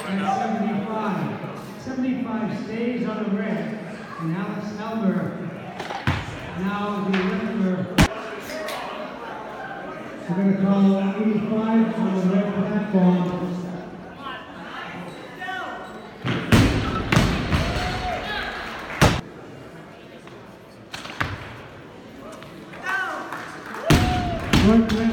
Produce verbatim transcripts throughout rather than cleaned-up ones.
at seventy-five. seventy-five stays on the red, and Alex Elber now the lifter. We're going to call eighty-five on the red platform. Right, right.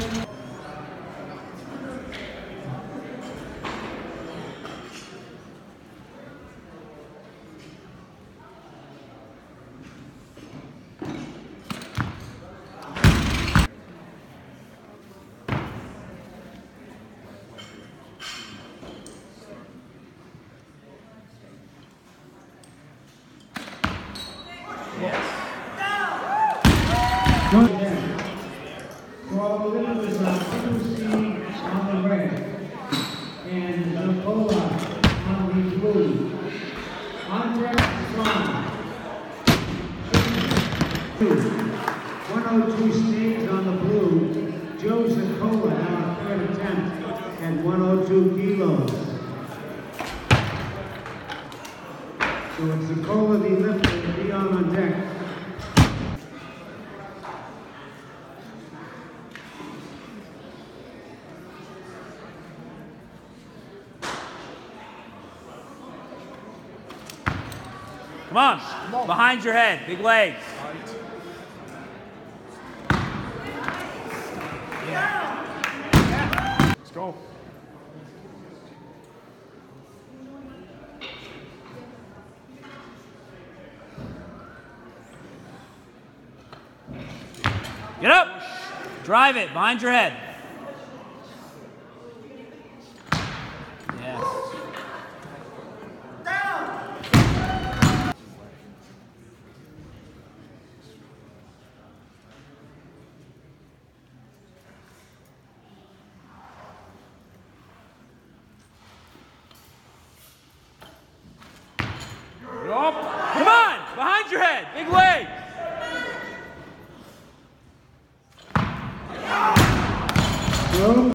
Good again. So our winner is uh, Triple C on the red and Nicola on the blue. Andre Strong. one oh two stays on the blue. Joe Nicola now third attempt at one oh two kilos. So it's Nicola the lifter, Leon on deck. Come on. Come on, behind your head, big legs. Yeah. Let's go. Get up. Drive it, behind your head. Yes. Come on, behind your head, big legs.